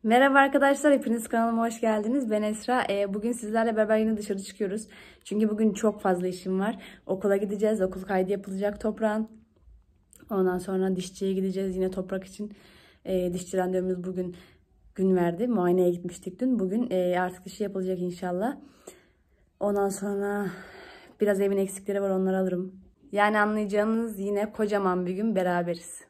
Merhaba arkadaşlar, hepiniz kanalıma hoş geldiniz. Ben Esra. Bugün sizlerle beraber yine dışarı çıkıyoruz. Çünkü bugün çok fazla işim var. Okula gideceğiz, okul kaydı yapılacak toprağın. Ondan sonra dişçiye gideceğiz yine toprak için. Dişçi randevumuz bugün gün verdi. Muayeneye gitmiştik dün. Bugün artık dişi yapılacak inşallah. Ondan sonra biraz evin eksikleri var, onları alırım. Yani anlayacağınız yine kocaman bir gün beraberiz.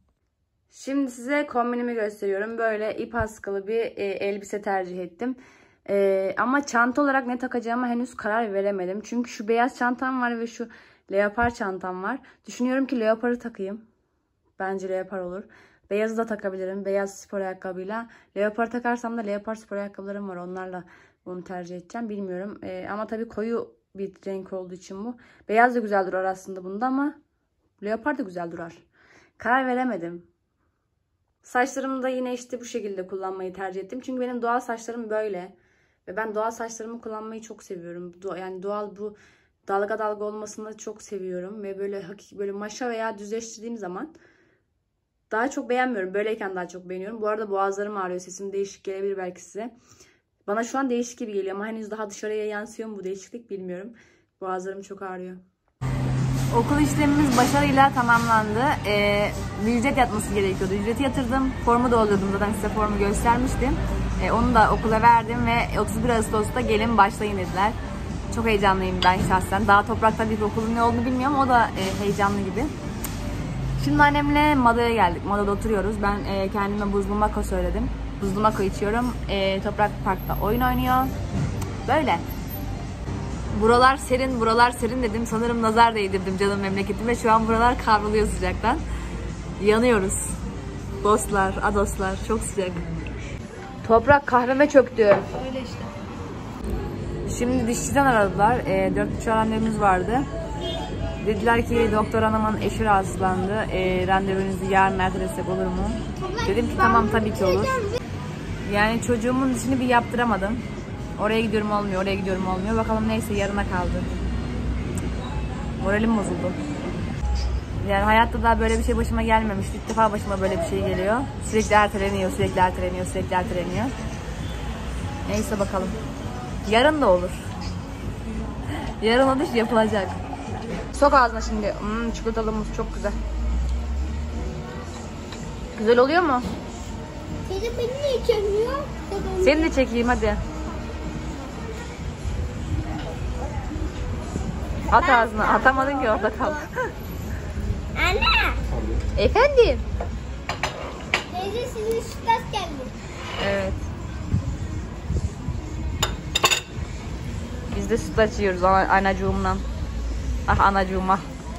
Şimdi size kombinimi gösteriyorum. Böyle ip askılı bir elbise tercih ettim. Ama çanta olarak ne takacağıma henüz karar veremedim. Çünkü şu beyaz çantam var ve şu leopar çantam var. Düşünüyorum ki leoparı takayım. Bence leopar olur. Beyazı da takabilirim. Beyaz spor ayakkabıyla. Leopar takarsam da leopar spor ayakkabılarım var. Onlarla bunu tercih edeceğim. Bilmiyorum. Ama tabii koyu bir renk olduğu için bu. Beyaz da güzel durar aslında bunda ama leopar da güzel durar. Karar veremedim. Saçlarımı da yine işte bu şekilde kullanmayı tercih ettim. Çünkü benim doğal saçlarım böyle. Ve ben doğal saçlarımı kullanmayı çok seviyorum. Yani doğal bu dalga dalga olmasını da çok seviyorum. Ve böyle hakiki böyle maşa veya düzleştirdiğim zaman daha çok beğenmiyorum. Böyleyken daha çok beğeniyorum. Bu arada boğazlarım ağrıyor. Sesim değişik gelebilir belki size. Bana şu an değişik gibi geliyor ama henüz daha dışarıya yansıyor mu bu değişiklik bilmiyorum. Boğazlarım çok ağrıyor. Okul işlemimiz başarıyla tamamlandı. Bir ücret yatması gerekiyordu. Ücreti yatırdım. Formu doldurdum. Zaten size formu göstermiştim. Onu da okula verdim ve 31 Ağustos'ta gelin başlayın dediler. Çok heyecanlıyım ben şahsen. Daha toprak tabii ki okulun ne olduğunu bilmiyorum. O da heyecanlı gibi. Şimdi annemle Mada'ya geldik. Mada'da oturuyoruz. Ben kendime buzlu mako söyledim. Buzlu mako içiyorum. Toprak Park'ta oyun oynuyor. Böyle. Buralar serin, buralar serin dedim. Sanırım nazar değdirdim canım memleketime. Şu an buralar kavruluyor sıcaktan. Yanıyoruz. Dostlar, adoslar. Çok sıcak. Toprak kahveme çöktü. Öyle işte. Şimdi dişçiden aradılar. 4.30 randevumuz vardı. Dediler ki doktor hanımın eşi rahatsızlandı. Randevunuzu yarın ertelesek olur mu? Dedim ki tamam tabii ki olur. Yani çocuğumun dişini bir yaptıramadım. Oraya gidiyorum olmuyor, oraya gidiyorum olmuyor. Bakalım neyse yarına kaldı. Moralim bozuldu. Yani hayatta daha böyle bir şey başıma gelmemişti. İlk defa başıma böyle bir şey geliyor. Sürekli erteleniyor, sürekli erteleniyor, sürekli erteleniyor. Neyse bakalım. Yarın da olur. Yarın o diş yapılacak. Sok ağzına şimdi. Çikolatalı muz çok güzel. Güzel oluyor mu? Teyze beni niye çekmiyor? Seni de çekeyim hadi. At ağzına. Atamadın ki orada kaldı. Anne! Efendim? Teyze sizin sütlaç geldi. Evet. Biz de sütlaç yiyoruz anacığımla. Ah anacığıma.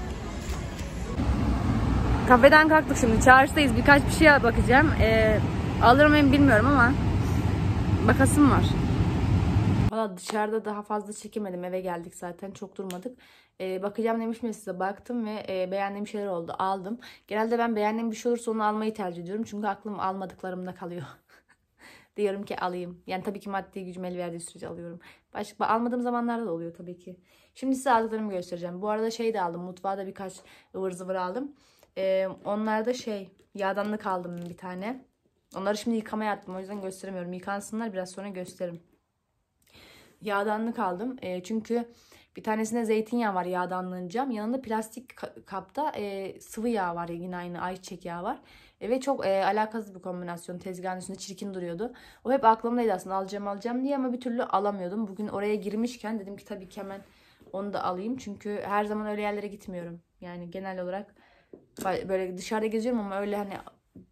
Kafeden kalktık şimdi. Çarşıdayız. Birkaç bir şeye bakacağım. Alır mıyım bilmiyorum ama bakasım var. Valla dışarıda daha fazla çekemedim. Eve geldik zaten. Çok durmadık. Bakacağım demiştim ya size. Baktım ve beğendiğim şeyler oldu. Aldım. Genelde ben beğendiğim bir şey olursa onu almayı tercih ediyorum. Çünkü aklım almadıklarımda kalıyor. Diyorum ki alayım. Yani tabii ki maddi gücüm el verdiği sürece alıyorum. Başka almadığım zamanlarda da oluyor tabii ki. Şimdi size aldıklarımı göstereceğim. Bu arada şey de aldım. Mutfağa da birkaç ıvır zıvır aldım. Onlarda yağdanlık aldım bir tane. Onları şimdi yıkamaya attım. O yüzden gösteremiyorum. Yıkansınlar biraz sonra gösteririm. Yağdanlık aldım. Çünkü bir tanesinde zeytinyağı var yağdanlığınca. Yanında plastik kapta sıvı yağ var. Yine aynı ayçiçek yağı var. Ve çok alakasız bir kombinasyon. Tezgahın üstünde çirkin duruyordu. O hep aklımdaydı aslında alacağım diye ama bir türlü alamıyordum. Bugün oraya girmişken dedim ki tabii ki hemen onu da alayım. Çünkü her zaman öyle yerlere gitmiyorum. Yani genel olarak böyle dışarıda geziyorum ama öyle hani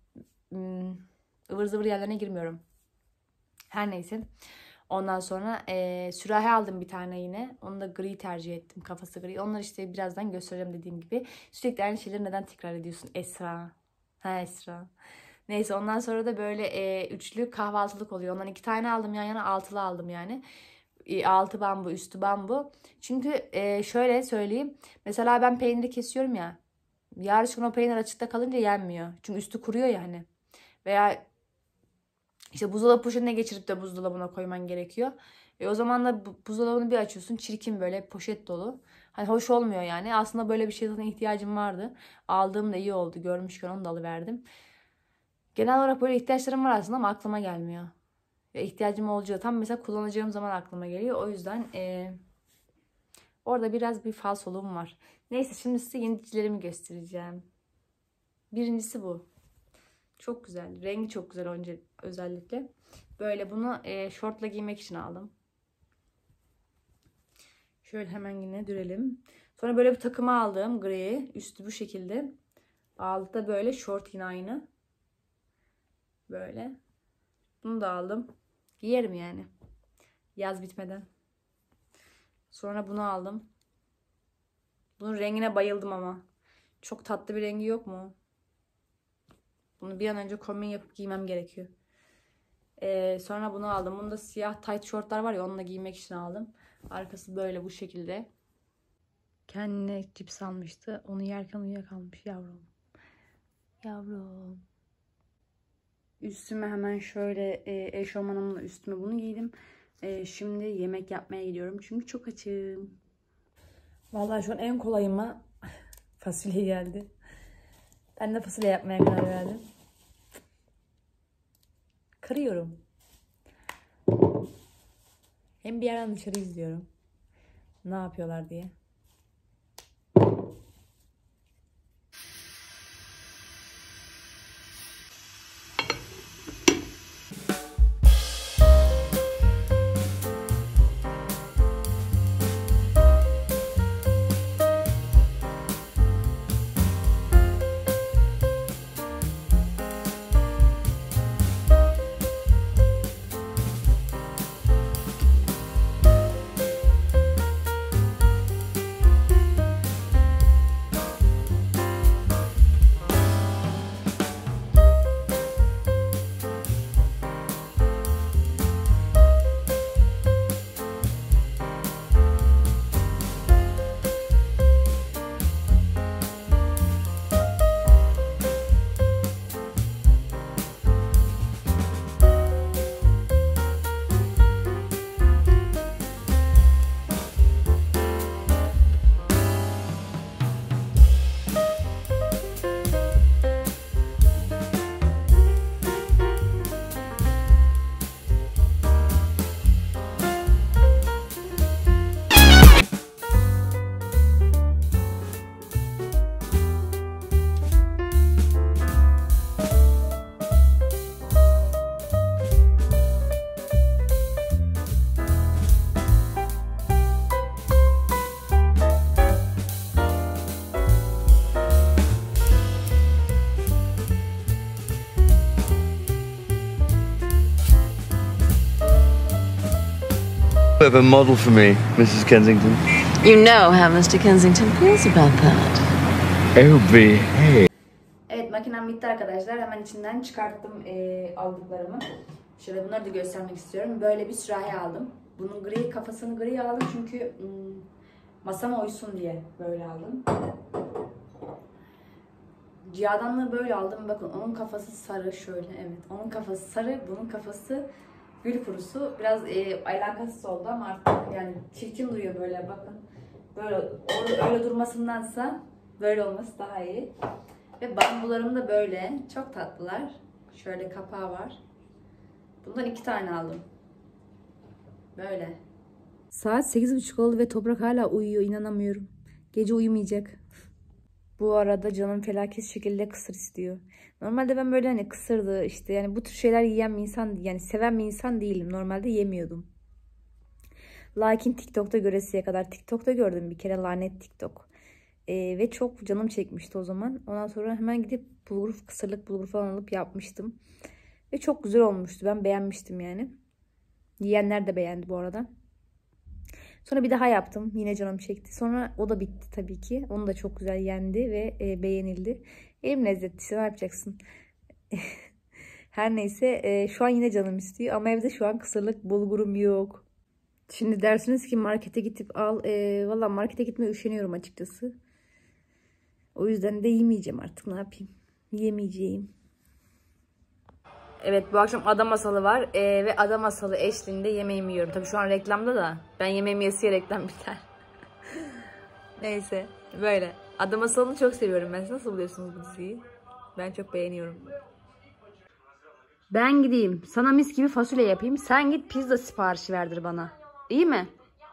ıvır zıvır yerlerine girmiyorum. Her neyse. Ondan sonra sürahi aldım bir tane yine. Onu da gri tercih ettim. Kafası gri. Onları işte birazdan göstereceğim dediğim gibi. Sürekli aynı şeyleri neden tekrar ediyorsun Esra? Ha Esra. Neyse ondan sonra da böyle üçlü kahvaltılık oluyor. Ondan 2 tane aldım yan yana, altılı aldım yani. Altı bambu, üstü bambu. Çünkü şöyle söyleyeyim. Mesela ben peyniri kesiyorum ya. Yarışın o peynir açıkta kalınca yenmiyor. Çünkü üstü kuruyor ya hani. Veya İşte buzdolabı poşetine geçirip de buzdolabına koyman gerekiyor. O zaman da buzdolabını bir açıyorsun. Çirkin böyle poşet dolu. Hani hoş olmuyor yani. Aslında böyle bir şeye zaten ihtiyacım vardı. Aldığım da iyi oldu. Görmüşken onu da alıverdim. Genel olarak böyle ihtiyaçlarım var aslında ama aklıma gelmiyor. Ve ihtiyacım olacağı tam mesela kullanacağım zaman aklıma geliyor. O yüzden orada biraz bir falsoluğum var. Neyse şimdi size yenicilerimi göstereceğim. Birincisi bu. Çok güzel. Rengi çok güzel önce özellikle. Böyle bunu şortla giymek için aldım. Şöyle hemen yine dürelim. Sonra böyle bir takımı aldım. Gri. Üstü bu şekilde. Altta böyle şort yine aynı. Böyle. Bunu da aldım. Giyerim yani. Yaz bitmeden. Sonra bunu aldım. Bunun rengine bayıldım ama. Çok tatlı bir rengi yok mu? Bunu bir an önce kombin yapıp giymem gerekiyor. Sonra bunu aldım. Bunda siyah tight şortlar var ya, onunla giymek için aldım. Arkası böyle bu şekilde. Kendine cips almıştı. Onu yerken uyuyakalmış yavrum. Yavrum. Üstüme hemen şöyle eşofmanımla üstüme bunu giydim. Şimdi yemek yapmaya gidiyorum. Çünkü çok açım. Vallahi şu an en kolayıma fasulye geldi. Ben de fasulye yapmaya karar verdim. Kırıyorum. Hem bir yerden dışarı izliyorum. Ne yapıyorlar diye. Bit of a model for me, Mrs. Kensington. You know how Mr. Kensington feels about that. Oh, behave. Evet, makinem bitti arkadaşlar. Hemen içinden çıkarttım aldıklarımı. Şöyle bunları da göstermek istiyorum. Böyle bir sürahi aldım. Bunun gri kafasını gri aldım çünkü masama uysun diye böyle aldım. Cihadanlığı böyle aldım. Bakın onun kafası sarı şöyle. Evet, onun kafası sarı, bunun kafası gül kurusu. Biraz alakasız oldu ama artık yani çirkin duyuyor böyle, bakın. Böyle öyle durmasındansa böyle olması daha iyi. Ve bambularım da böyle. Çok tatlılar. Şöyle kapağı var. Bundan 2 tane aldım. Böyle. Saat 8:30 oldu ve Toprak hala uyuyor. İnanamıyorum. Gece uyumayacak. Bu arada canım felaket şekilde kısır istiyor. Normalde ben böyle hani kısırdı işte yani bu tür şeyler yiyen bir insan, yani seven bir insan değilim. Normalde yemiyordum. Lakin TikTok'ta göresiye kadar TikTok'ta gördüm bir kere, lanet TikTok. Ve çok canım çekmişti o zaman. Ondan sonra hemen gidip kısırlık bulgur falan alıp yapmıştım. Ve çok güzel olmuştu. Ben beğenmiştim yani. Yiyenler de beğendi bu arada. Sonra bir daha yaptım. Yine canım çekti. Sonra o da bitti tabii ki. Onu da çok güzel yendi ve beğenildi. Elim lezzetlisi, ne yapacaksın? Her neyse şu an yine canım istiyor. Ama evde şu an kısırlık bulgurum yok. Şimdi dersiniz ki markete gidip al. Valla markete gitmeye üşeniyorum açıkçası. O yüzden de yemeyeceğim artık, ne yapayım. Yemeyeceğim. Evet, bu akşam ada masalı var ve ada masalı eşliğinde yemeğimi yiyorum. Tabii şu an reklamda da ben yemeğimi yesiye reklam biter. Neyse böyle. Ada masalını çok seviyorum ben. Siz nasıl buluyorsunuz bu diziyi? Ben çok beğeniyorum. Ben gideyim. Sana mis gibi fasulye yapayım. Sen git pizza siparişi verdir bana. İyi mi?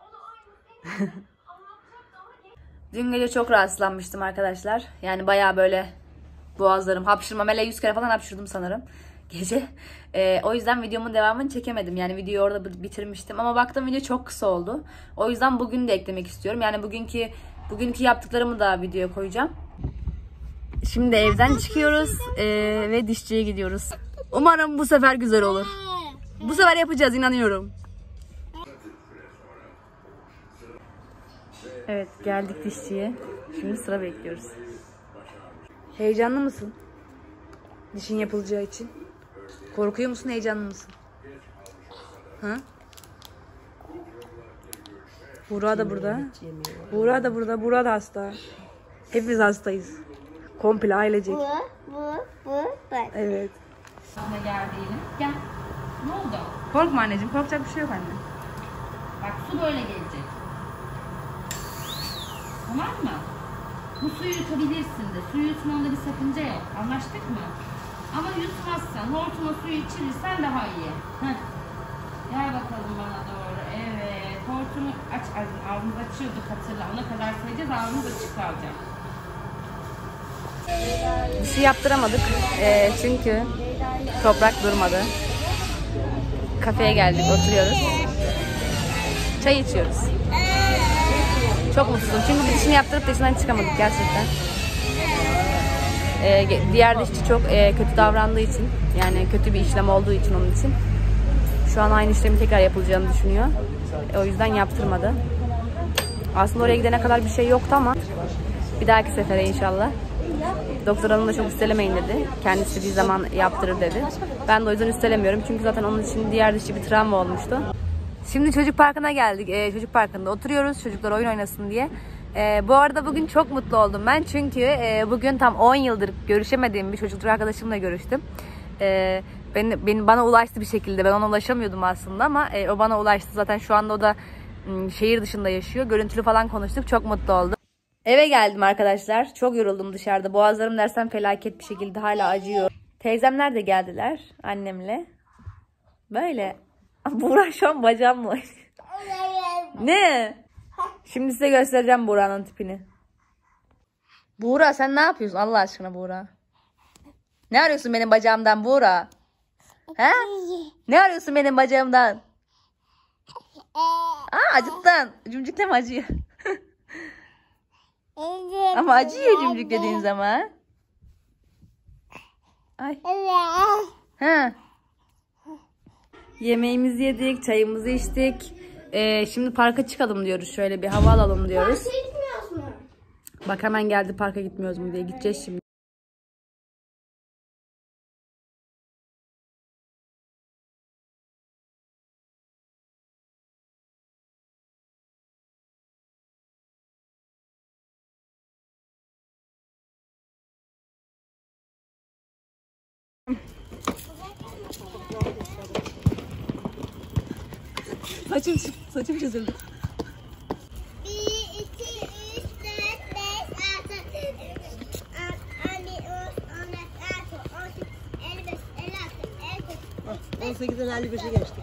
Dün gece çok rahatsızlanmıştım arkadaşlar. Yani bayağı böyle boğazlarım hapşırma. Mele 100 kere falan hapşırdım sanırım gece. O yüzden videomun devamını çekemedim. Yani videoyu orada bitirmiştim. Ama baktım video çok kısa oldu. O yüzden bugün de eklemek istiyorum. Yani bugünkü yaptıklarımı da videoya koyacağım. Şimdi evden çıkıyoruz ve dişçiye gidiyoruz. Umarım bu sefer güzel olur. Bu sefer yapacağız, inanıyorum. Evet, geldik dişçiye. Şimdi sıra bekliyoruz. Heyecanlı mısın? Dişin yapılacağı için. Korkuyor musun, heyecanlı mısın? Ha? Buğra da burada. Buğra da burada. Buğra da hasta. Hepimiz hastayız. Komple ailecek. Bak. Evet. Sana gel diyelim. Gel. Ne oldu? Korkma anneciğim. Korkacak bir şey yok anne. Bak su böyle gelecek. Tamam mı? Bu suyu yutabilirsin de. Suyu yutmanda bir sakınca yok. Anlaştık mı? Ama yutmazsan, hortuma suyu içirirsen daha iyi. Heh. Gel bakalım bana doğru. Evet. Hortumu aç. Ağzımızı açıyorduk, hatırla. Ona kadar sayacağız. Ağzımız açık kalacak. Bir şey yaptıramadık. Çünkü toprak durmadı. Kafeye geldik, oturuyoruz. Çay içiyoruz. Çok mutluyum. Çünkü dişini yaptırıp dışından çıkamadık gerçekten. Diğer dişçi çok kötü davrandığı için, yani kötü bir işlem olduğu için onun için. Şu an aynı işlemin tekrar yapılacağını düşünüyor. O yüzden yaptırmadı. Aslında oraya gidene kadar bir şey yoktu ama bir dahaki sefere inşallah. Doktor hanım da çok üstelemeyin dedi. Kendisi istediği zaman yaptırır dedi. Ben de o yüzden üstelemiyorum. Çünkü zaten onun için diğer dişçi bir travma olmuştu. Şimdi çocuk parkına geldik. Çocuk parkında oturuyoruz. Çocuklar oyun oynasın diye. Bu arada bugün çok mutlu oldum ben. Çünkü bugün tam 10 yıldır görüşemediğim bir çocukluk arkadaşımla görüştüm. Bana ulaştı bir şekilde. Ben ona ulaşamıyordum aslında ama o bana ulaştı. Zaten şu anda o da şehir dışında yaşıyor. Görüntülü falan konuştuk. Çok mutlu oldum. Eve geldim arkadaşlar. Çok yoruldum dışarıda. Boğazlarım dersen felaket bir şekilde hala acıyor. Teyzemler de geldiler annemle. Böyle. Buğra şu an bacağımla oynuyor. Ne? Şimdi size göstereceğim Buğra'nın tipini. Buğra sen ne yapıyorsun Allah aşkına Buğra? Ne arıyorsun benim bacağımdan Buğra? He? Ne arıyorsun benim bacağımdan? Acıttın. Cümcükleme acıyor. Ama acıyor cümcük dediğin zaman. Ay. Ha. Yemeğimizi yedik, çayımızı içtik. Şimdi parka çıkalım diyoruz. Şöyle bir hava alalım diyoruz. Parka gitmiyoruz mu? Bak hemen geldi parka gitmiyoruz mu diye. Gideceğiz şimdi. Saçım çözüldü. 1, 2, 3, 4, 5, 6, 18'den 55'e geçtik.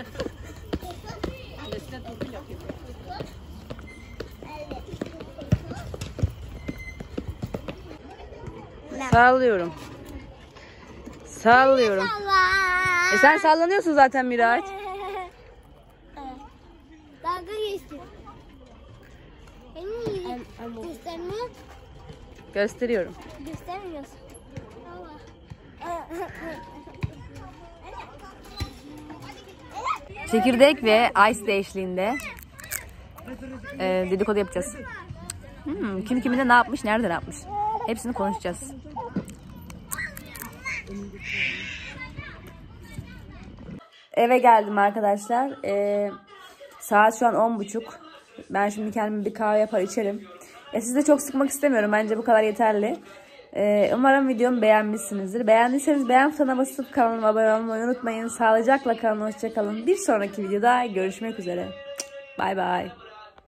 Sallıyorum. Sallıyorum. Sen sallanıyorsun zaten Miraç. Dalga geçtim. Beni göstermiyor. Gösteriyorum. Göstermiyorsun. Çekirdek ve ice de eşliğinde dedikodu yapacağız. Kim kimine ne yapmış, nerede ne yapmış. Hepsini konuşacağız. Eve geldim arkadaşlar. Saat şu an 10:30. Ben şimdi kendime bir kahve yapar içerim. Sizi de çok sıkmak istemiyorum. Bence bu kadar yeterli. Umarım videomu beğenmişsinizdir. Beğendiyseniz beğen butonuna basıp kanalıma abone olmayı unutmayın. Sağlıcakla kalın. Hoşça kalın. Bir sonraki videoda görüşmek üzere. Bay bay.